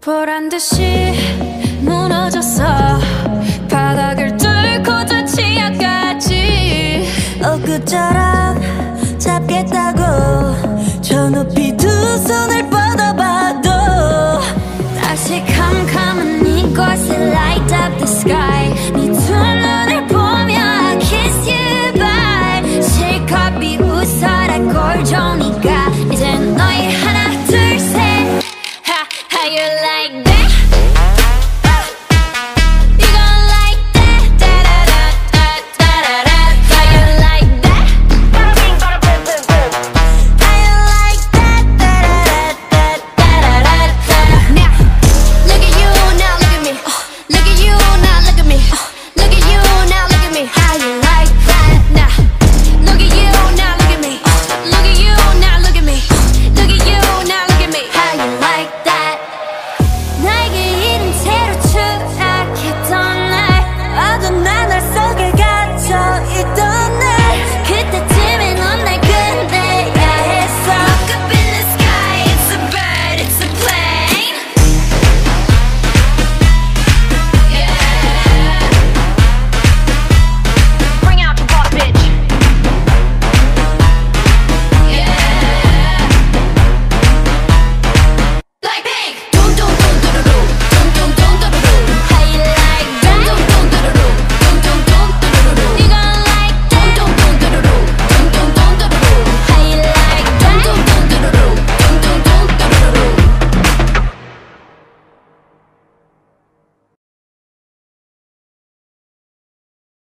보란 듯이 무너졌어. 바닥을 뚫고 저 치아까지 엊그처럼 잡겠다고 저 높이 두 손을 뻗어봐도 다시 캄캄한 이곳에 light up the sky. 네 두 눈을 보며 I kiss you bye. 실컷 비웃어라 꼴 좋으니까 이젠 너희 하나 둘 셋. How you like that?